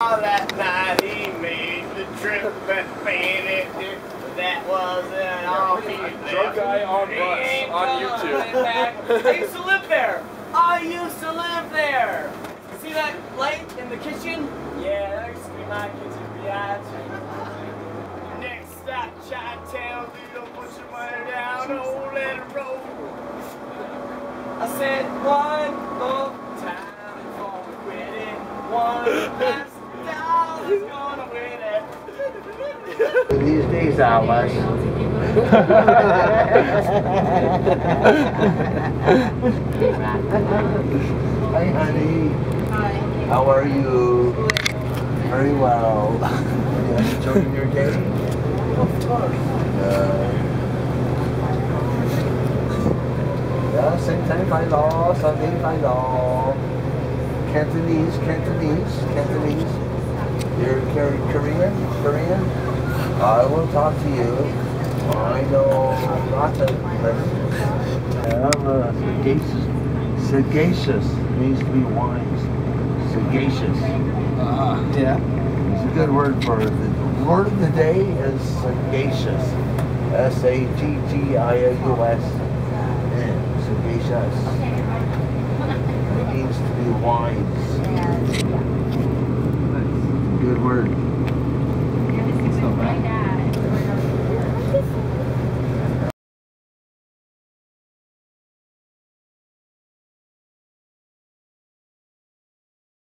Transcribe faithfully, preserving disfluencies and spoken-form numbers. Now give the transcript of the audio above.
That night he made the trip and made it. That wasn't all he left. Drunk guy on bus on YouTube. I used to live there. I used to live there. See that light in the kitchen? Yeah, that used to be my kitchen behind. Next stop, Chi-Town, dude, put your money down, oh, let it roll. I said one more time before we quit it. One last dollar's gonna win it. These days, Alice. Hi, honey. Hi. How are you? Very well. You enjoying your day? Of course. Uh, yeah, same time, I lost. Sunday, I lost. Cantonese, Cantonese, Cantonese. You're Korean? Korean? I will talk to you. I know lots of letters. I'm uh, sagacious. Sagacious means to be wise. Sagacious. Uh, yeah. It's a good word for it. The word of the day is sagacious. S A G G I A U S. Yeah, sagacious. It means to be wise. Good word.